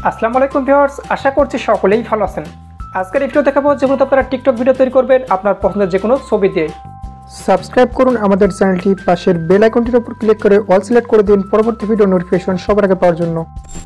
আসসালামু আলাইকুম ভিউয়ার্স, আশা করছি সকলেই ভালো আছেন। আজকের এই ভিডিও দেখাবো যেহেতু আপনারা টিকটক ভিডিও তৈরি করবেন আপনার পছন্দের যে কোনো ছবি দিয়ে। সাবস্ক্রাইব করুন আমাদের চ্যানেলটি, পাশের বেল আইকনটির উপর ক্লিক করে অল সিলেক্ট করে দিন পরবর্তী ভিডিও নোটিফিকেশন সবার আগে পাওয়ার জন্য।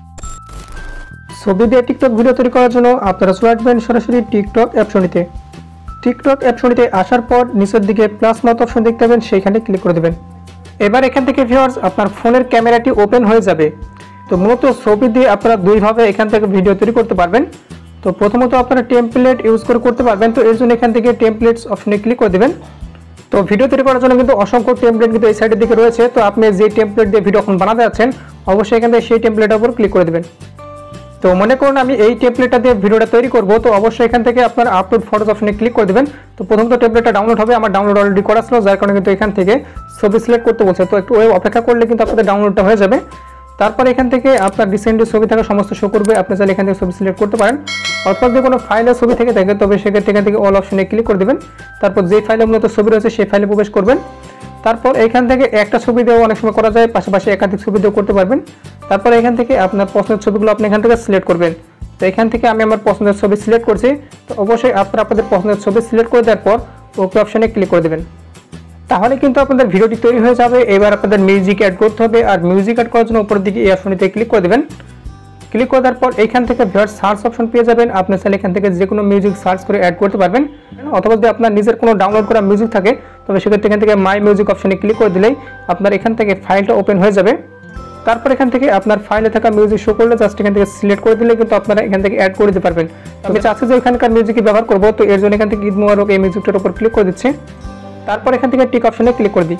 ছবি দিয়ে টিকটক ভিডিও তৈরি করার জন্য আপনারা চলে আসবেন সরাসরি টিকটক অ্যাপশনটিতে। টিকটক অ্যাপশনটিতে আসার পর নিচের দিকে প্লাস মাউথ অপশন দেখতে পাবেন, সেইখানে ক্লিক করে দেবেন। এবার এখান থেকে ভিউয়ার্স আপনার ফোনের ক্যামেরাটি ওপেন হয়ে যাবে। তো মূলত ছবি দিয়ে আপনারা দুইভাবে এখান থেকে ভিডিও তৈরি করতে পারবেন। তো প্রথমত আপনারা টেমপ্লেট ইউজ করে করতে পারবেন। তো এর জন্য এখান থেকে টেমপ্লেটস অপশনে ক্লিক করে দেবেন। তো ভিডিও তৈরি করার জন্য কিন্তু অসংখ্য টেমপ্লেট কিন্তু এই সাইডের দিকে রয়েছে। তো আপনি যে টেমপ্লেট দিয়ে ভিডিও এখন বানাতে যাচ্ছেন অবশ্যই এখান থেকে সেই টেমপ্লেটের উপর ক্লিক করে দেবেন। তো মনে করুন আমি এই টেমপ্লেটটা দিয়ে ভিডিওটা তৈরি করব, তো অবশ্যই এখান থেকে আপনার আপলোড ফটোস অপশনে ক্লিক করে দেবেন। তো প্রথমত টেমপ্লেটটা ডাউনলোড হবে, আমার ডাউনলোড অলরেডি করা ছিল, যার কারণে কিন্তু এখান থেকে ছবি সিলেক্ট করতে বলছে। তো একটু অপেক্ষা করলে কিন্তু আপনাদের ডাউনলোডটা হয়ে যাবে। তারপর এখান থেকে আপনার রিসেন্টলি ছবি থাকা সমস্ত শো করবে, আপনি চাইলে এখান থেকে ছবি সিলেক্ট করতে পারেন। অথবা যদি কোনো ফাইলের ছবি থেকে থাকে তবে সেক্ষেত্রে এখান থেকে অল অপশনে ক্লিক করে দেবেন। তারপর যে ফাইলে মূলত ছবি রয়েছে সেই ফাইলে প্রবেশ করবেন। তারপর এখান থেকে একটা ছবি দিয়েও অনেক সময় করা যায়, পাশাপাশি একাধিক ছবি দিয়েও করতে পারবেন। তারপর এখান থেকে আপনার পছন্দের ছবিগুলো আপনি এখান থেকে সিলেক্ট করবেন। তো এখান থেকে আমি আমার পছন্দের ছবি সিলেক্ট করছি। তো অবশ্যই আপনারা আপনাদের পছন্দের ছবি সিলেক্ট করে দেওয়ার পর ওকে অপশনে ক্লিক করে দেবেন। তাহলে কিন্তু আপনাদের ভিডিওটি তৈরি হয়ে যাবে। এবার আপনাদের মিউজিক অ্যাড করতে হবে, আর মিউজিক অ্যাড করার জন্য উপরের দিকে এই অপশনটিতে ক্লিক করে দেবেন। ক্লিক করে দেওয়ার পর এখান থেকে ভিউয়ার্স সার্চ অপশন পেয়ে যাবেন। আপনি চাইলে এখান থেকে যে কোনো মিউজিক সার্চ করে অ্যাড করতে পারবেন। অথবা যদি আপনার নিজের কোনো ডাউনলোড করা মিউজিক থাকে তবে সেক্ষেত্রে এখান থেকে মাই মিউজিক অপশনে ক্লিক করে দিলেই আপনার এখান থেকে ফাইলটা ওপেন হয়ে যাবে। তারপর এখান থেকে আপনার ফাইলে থাকা মিউজিক শো করলে জাস্ট এখান থেকে সিলেক্ট করে দিলে কিন্তু আপনারা এখান থেকে অ্যাড করে দিতে পারবেন। আমি চাচ্ছি যে এখানকার মিউজিকই ব্যবহার করবো, তো এর জন্য এখান থেকে ঈদ মুবারক এই মিউজিকটার উপর ক্লিক করে দিচ্ছি। তারপর এখান থেকে টিক অপশনে ক্লিক করে দিই।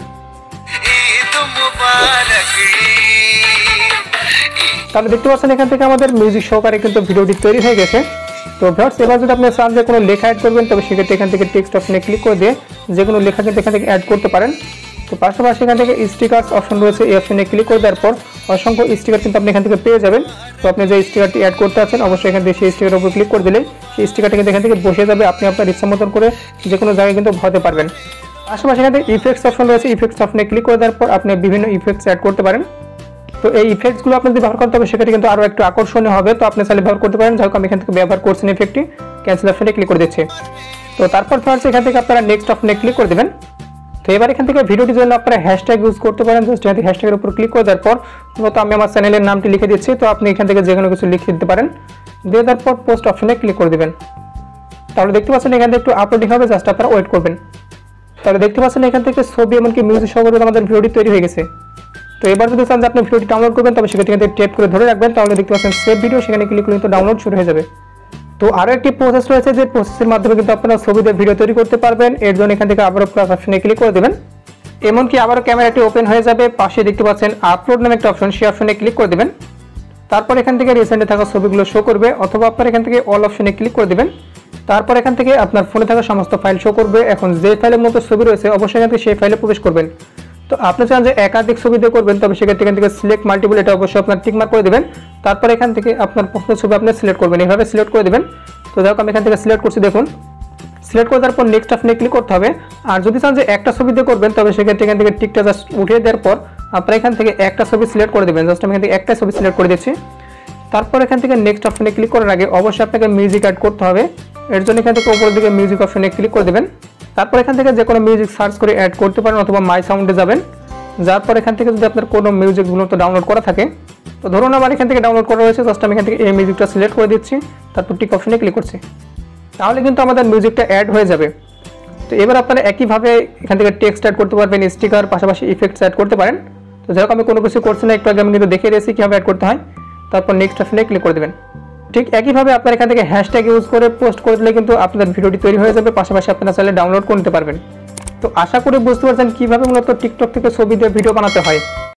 তাহলে দেখতে পাচ্ছেন এখান থেকে আমাদের মিউজিক সহকারে কিন্তু ভিডিওটি তৈরি হয়ে গেছে। তো ভিউয়ার্স এবার যদি আপনি চান যে কোনো লেখা অ্যাড করবেন তবে সেক্ষেত্রে এখান থেকে টেক্সট অপশনে ক্লিক করে দিয়ে যে কোনো লেখা কিন্তু এখান থেকে অ্যাড করতে পারেন। তো পাশাপাশি এখান থেকে স্টিকার্স অপশন রয়েছে, এই অপশনে ক্লিক করে দেওয়ার পর অসংখ্য স্টিকার কিন্তু আপনি এখান থেকে পেয়ে যাবেন। তো আপনি যে স্টিকারটি অ্যাড করতে আছেন অবশ্যই এখান থেকে সেই স্টিকারের উপর ক্লিক করে দিলে সেই স্টিকারটি কিন্তু এখান থেকে বসে যাবে, আপনি আপনার ইচ্ছা মতন করে যে কোনো জায়গায় কিন্তু ভরাতে পারবেন। পাশাপাশি এখান থেকে ইফেক্টস অপশন রয়েছে, ইফেক্টস অপশনে ক্লিক করে দেওয়ার পর আপনি বিভিন্ন ইফেক্টস অ্যাড করতে পারেন। তো এই ইফেক্টসগুলো আপনি যদি ব্যবহার করতে হবে সেক্ষেত্রে কিন্তু আরও একটু আকর্ষণীয় হবে। তো আপনি চাইলে ব্যবহার করতে পারেন, যেহেতু আমি এখান থেকে ব্যবহার করছি ইফেক্টটি, ক্যান্সেল অপশনে ক্লিক করে দিচ্ছি। তো তারপর ফার্স্ট এখান থেকে আপনারা নেক্সট অপশনে ক্লিক করে দেবেন। তো এবার এখান থেকে ভিডিওটির জন্য আপনারা হ্যাশট্যাগ ইউজ করতে পারেন। জাস্ট এখান থেকে হ্যাশট্যাগের উপর ক্লিক করে দেওয়ার পর মূলত আমি আমার চ্যানেলের নামটি লিখে দিচ্ছি। তো আপনি এখান থেকে যে কোনো কিছু লিখে দিতে পারেন, দিয়ে দেওয়ার পর পোস্ট অপশনে ক্লিক করে দেবেন। তাহলে দেখতে পাচ্ছেন এখান থেকে একটু আপলোডিং হবে, জাস্ট আপনারা ওয়েট করবেন। তাহলে দেখতে পাচ্ছেন এখান থেকে ছবি এমনকি মিউজিক সহকারে আমাদের ভিডিওটি তৈরি হয়ে গেছে। তো এবার যদি চান যে আপনি ভিডিওটি ডাউনলোড করবেন তবে সেক্ষেত্রে ট্যাপ করে ধরে রাখবেন, তাহলে দেখতে পাচ্ছেন সেভ ভিডিও, সেখানে ক্লিক করলে কিন্তু ডাউনলোড শুরু হয়ে যাবে। তো আরও একটি প্রসেস রয়েছে, যে প্রসেসের মাধ্যমে কিন্তু আপনারা ছবিতে ভিডিও তৈরি করতে পারবেন। এর জন্য এখান থেকে আবারও প্লাস অপশনে ক্লিক করে দেবেন। এমনকি আবারও ক্যামেরাটি ওপেন হয়ে যাবে, পাশে দেখতে পাচ্ছেন আপলোড নামে একটা অপশন, সেই অপশনে ক্লিক করে দেবেন। তারপর এখান থেকে রিসেন্টে থাকা ছবিগুলো শো করবে, অথবা আপনার এখান থেকে অল অপশনে ক্লিক করে দেবেন। তারপর এখান থেকে আপনার ফোনে থাকা সমস্ত ফাইল শো করবে। এখন যে ফাইলের মতো ছবি রয়েছে অবশ্যই এখান থেকে সেই ফাইলে প্রবেশ করবেন। তো আপনি চান যে একাধিক ছবি দিয়ে করবেন তবে সেক্ষেত্রে এখান থেকে সিলেক্ট মাল্টিপল, এটা অবশ্যই আপনার টিক মার্ক করে দেবেন। তারপর এখান থেকে আপনার পছন্দের ছবি আপনি সিলেক্ট করবেন, এইভাবে সিলেক্ট করে দেবেন। তো যাই হোক আমি এখান থেকে সিলেক্ট করছি, দেখুন সিলেক্ট করে দেওয়ার পর নেক্সট অপশনে ক্লিক করতে হবে। আর যদি চান যে একটা ছবি দিয়ে করবেন তবে সেক্ষেত্রে এখান থেকে টিকটা জাস্ট উঠিয়ে দেওয়ার পর আপনারা এখান থেকে একটা ছবি সিলেক্ট করে দেবেন। জাস্ট আমি এখান থেকে একটা ছবি সিলেক্ট করে দিচ্ছি। তারপর এখান থেকে নেক্সট অপশনে ক্লিক করার আগে অবশ্যই আপনাকে মিউজিক অ্যাড করতে হবে। এর জন্য এখান থেকে উপরের দিকে মিউজিক অপশনে ক্লিক করে দেবেন। তারপর এখান থেকে যে কোনো মিউজিক সার্চ করে অ্যাড করতে পারেন, অথবা মাই সাউন্ডে যাবেন। যার পর এখান থেকে যদি আপনার কোনো মিউজিকগুলো তো ডাউনলোড করা থাকে, তো ধরুন আমার এখান থেকে ডাউনলোড করা রয়েছে, জাস্ট আমি এখান থেকে এই মিউজিকটা সিলেক্ট করে দিচ্ছি, তারপর টিক অপশনে ক্লিক করছি। তাহলে কিন্তু আমাদের মিউজিকটা অ্যাড হয়ে যাবে। তো এবার আপনারা একইভাবে এখান থেকে টেক্সট অ্যাড করতে পারবেন, স্টিকার, পাশাপাশি ইফেক্টস অ্যাড করতে পারেন। তো যাই হোক আমি কোনো কিছু করছি না, একটু আগে আমি কিন্তু দেখিয়ে দিয়েছি কীভাবে অ্যাড করতে হয়। তারপর নেক্সট অপশনে ক্লিক করে দেবেন। ঠিক একইভাবে আপনারা এখান থেকে হ্যাশট্যাগ ইউজ করে পোস্ট করে দিলে কিন্তু আপনাদের ভিডিওটি তৈরি হয়ে যাবে, পাশাপাশি আপনারা চাইলে ডাউনলোড করে নিতে পারবেন। তো আশা করি বুঝতে পারছেন কীভাবে মূলত টিকটক থেকে ছবি দিয়ে ভিডিও বানাতে হয়।